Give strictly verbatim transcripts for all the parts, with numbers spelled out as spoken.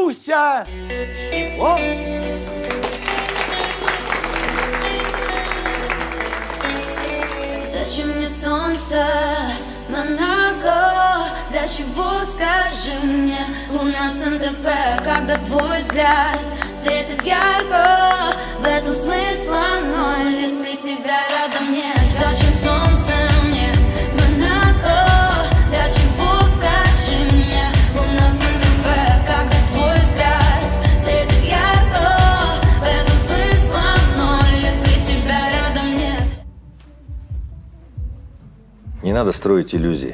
Люся! Чего? Зачем мне солнце, Монако? Для чего, скажи мне, луна в Сент-Тропе, когда твой взгляд светит ярко? В этом смысла ноль, если тебя рядом нет. Зачем солнце мне, Монако? Для чего, скажи мне, луна в Сент-Тропе, когда твой взгляд светит ярко? В этом смысла ноль, если тебя рядом нет. Не надо строить иллюзии.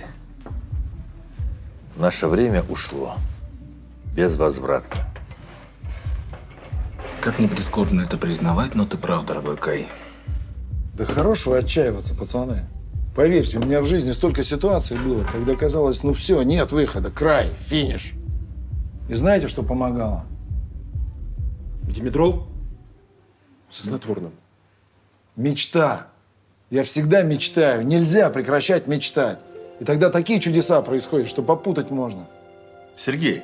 Наше время ушло. Безвозвратно. Как ни прискорбно это признавать, но ты прав, дорогой Кай. Да хорош вы отчаиваться, пацаны. Поверьте, у меня в жизни столько ситуаций было, когда казалось, ну все, нет выхода, край, финиш. И знаете, что помогало? Димедрол со снотворным. Мечта. Я всегда мечтаю. Нельзя прекращать мечтать. И тогда такие чудеса происходят, что попутать можно. Сергей,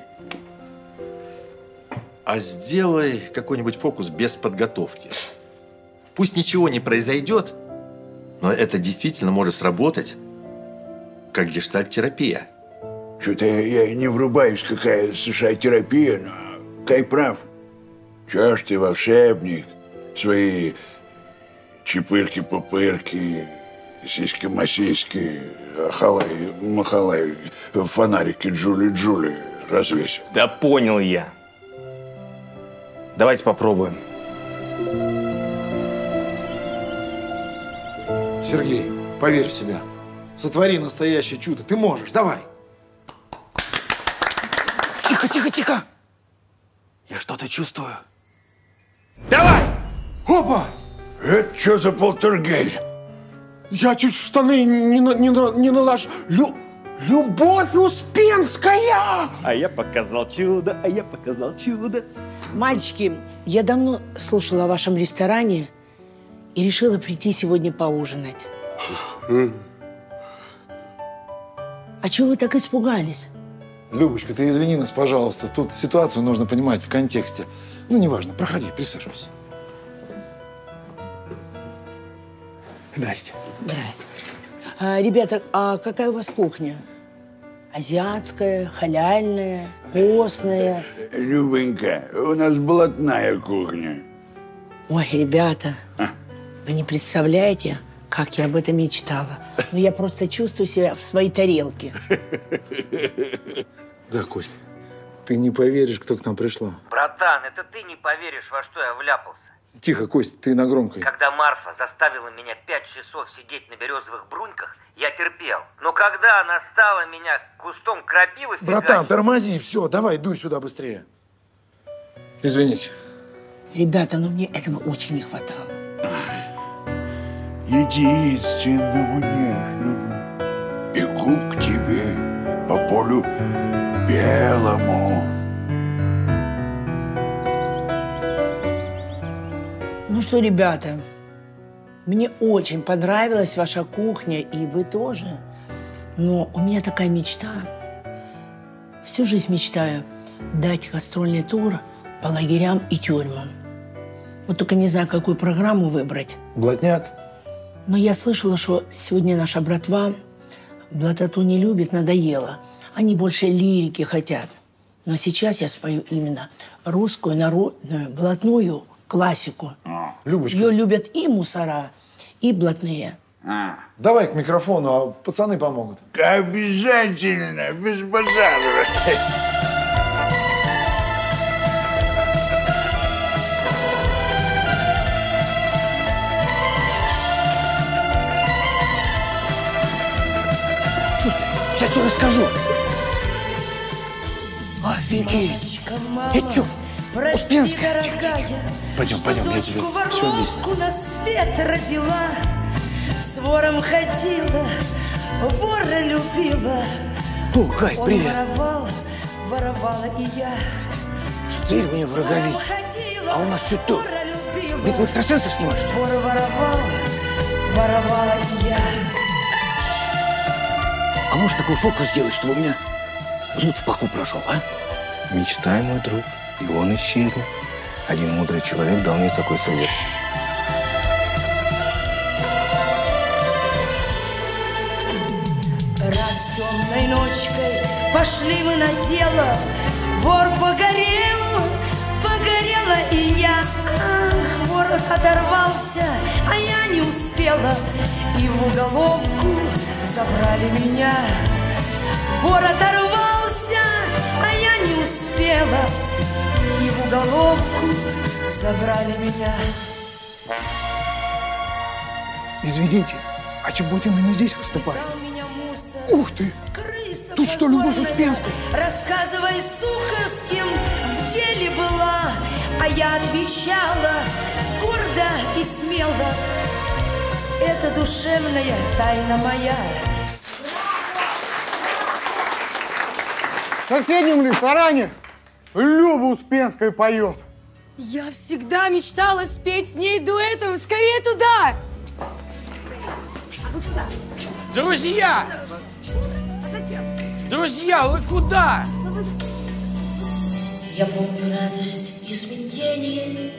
а сделай какой-нибудь фокус без подготовки. Пусть ничего не произойдет, но это действительно может сработать, как гештальт-терапия. Что-то я, я не врубаюсь, какая США-терапия, но Кай прав. Чё ж ты, волшебник, свои чепырки-пупырки, сиськи-масиськи, ахалай-махалай, фонарики Джули-Джули развесил. Да понял я. Давайте попробуем. Сергей, поверь в себя. Сотвори настоящее чудо. Ты можешь. Давай. Тихо, тихо, тихо. Я что-то чувствую. Давай! Опа! Это что за полтергейст? Я чуть в штаны не, на, не, на, не налажу. Лю... Любовь Успенская! А я показал чудо, а я показал чудо. Мальчики, я давно слушала о вашем ресторане и решила прийти сегодня поужинать. А чего вы так испугались? Любочка, ты извини нас, пожалуйста. Тут ситуацию нужно понимать в контексте. Ну, неважно. Проходи, присаживайся. Здрасте. Здрасте. А, ребята, а какая у вас кухня? Азиатская, халяльная, постная? Любонька, у нас блатная кухня. Ой, ребята, а? Вы не представляете, как я об этом мечтала. Но я просто чувствую себя в своей тарелке. Да, Кость, ты не поверишь, кто к нам пришла. Братан, это ты не поверишь, во что я вляпался. Тихо, Кость, ты на громкой. Когда Марфа заставила меня пять часов сидеть на березовых бруньках, я терпел. Но когда она стала меня кустом крапивы фигачить... Братан, тормози, все, давай, дуй сюда быстрее. Извините. Ребята, ну мне этого очень не хватало. Единственному нежному бегу к тебе по полю белому. Ну что, ребята, мне очень понравилась ваша кухня, и вы тоже. Но у меня такая мечта. Всю жизнь мечтаю дать гастрольный тур по лагерям и тюрьмам. Вот только не знаю, какую программу выбрать. Блатняк? Но я слышала, что сегодня наша братва блатоту не любит, надоело. Они больше лирики хотят. Но сейчас я спою именно русскую народную блатную классику. А. Любочка. Ее любят и мусора, и блатные. А. Давай к микрофону, а пацаны помогут. Обязательно, без базара. Сейчас что расскажу. Офигеть. Это что? Успенская? Тихо, тихо, тихо. Пойдем, пойдем, я тебе все объясню. На свет родила, с вором ходила, вора любила. О, Кай, привет. Он воровал, воровала и я. Штырь мне в роговицу. А у нас что тут? Битву экстрасенсов снимать, что ли? Вор воровал, воровала и я. А может такой фокус сделать, чтобы у меня зуд в паху прошел, а? Мечтай, мой друг. и он исчезнет. Один мудрый человек дал мне такой совет. Раз темной ночкой пошли мы на дело, вор погорел, погорела и я. Ах, вор оторвался, а я не успела, и в уголовку забрали меня. Вор оторвался, а я не успела, и в уголовку забрали меня. Извините, а Чеботина не здесь выступает? Ух ты! Тут что, Любовь Успенская? Рассказывай сухо, с кем в деле была, а я отвечала гордо и смело. Это душевная тайна моя. В соседнем ресторане Люба Успенская поет. Я всегда мечтала спеть с ней дуэтом. Скорее туда! Друзья! Друзья, вы куда? Я помню радость и смятение,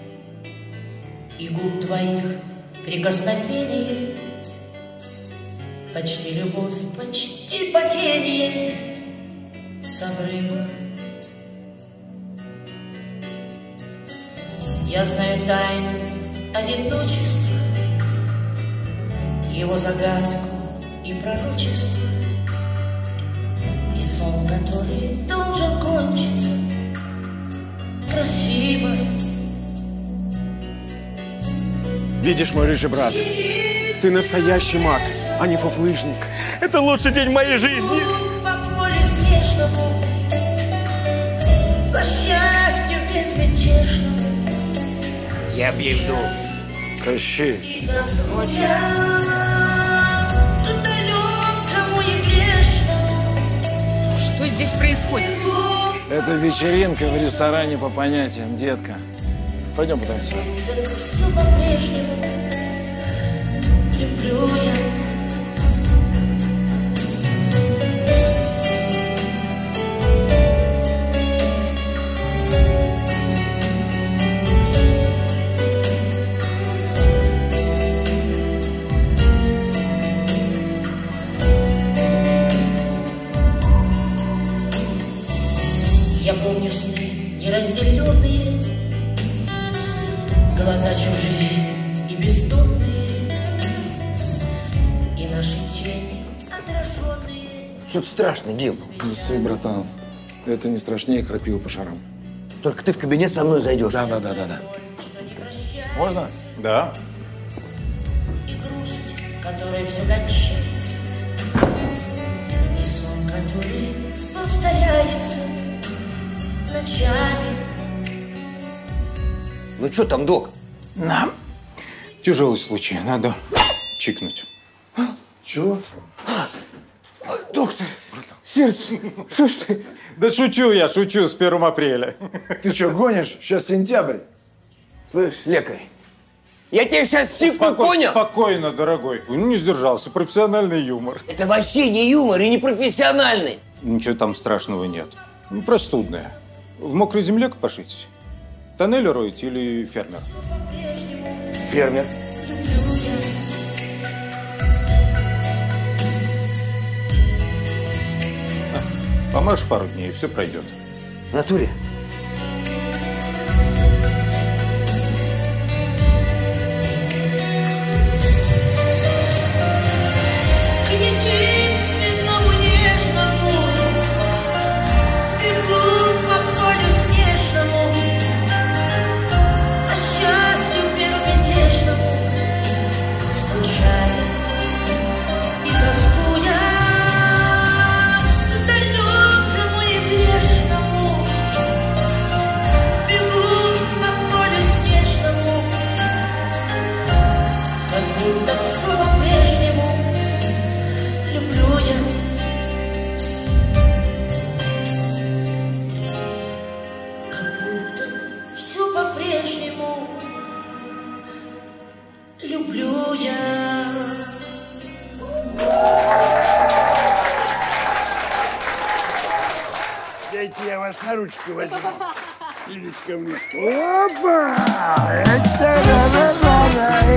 и губ твоих прикосновение, почти любовь, почти падение с обрыва. Я знаю тайну одиночества, его загадку и пророчество, и сон, который должен кончиться красиво. Видишь, мой рыжий брат, ты настоящий маг, а не фуфлыжник. Это лучший день моей жизни. По полю снежному, по счастью безмятежному, Я объявлю. Кощей. и Господя, далекому и грешному. Что здесь происходит? Это вечеринка в ресторане по понятиям, детка. Пойдем потанцуем. Все по-прежнему люблю я. Я помню сны неразделенные, глаза чужие и бездомные, и наши тени отраженные. Что-то страшно, Дим. Не ссы, братан. Это не страшнее крапивы по шарам. Только ты в кабинет со мной зайдешь. Да, да, да, да, да. Можно? Да. И грусть, которая все кончается, и сон, который повторяется ночами. Ну что там, док? Нам тяжелый случай, надо чикнуть. Чего? Доктор, сердце, что ж ты? Да шучу я, шучу с первым апреля. Ты что, гонишь? Сейчас сентябрь. Слышь, лекарь, я тебе сейчас сипку, понял? Спокойно, дорогой. Ну, не сдержался. Профессиональный юмор. Это вообще не юмор и не профессиональный. Ничего там страшного нет. Ну, простудная. В мокрой земле копошитесь? Тоннель роете или фермер? Фермер. Помажь пару дней, и все пройдет. В натуре? К единственному нежному бегу по полю снежному, по счастью безмятежному, скучая и тоскуя, далекому и грешному, бегу по полю снежному, как будто все по-прежнему люблю я. Как будто все по-прежнему люблю я. Дайте я вас на ручку возьму. Слишком. Опа! Это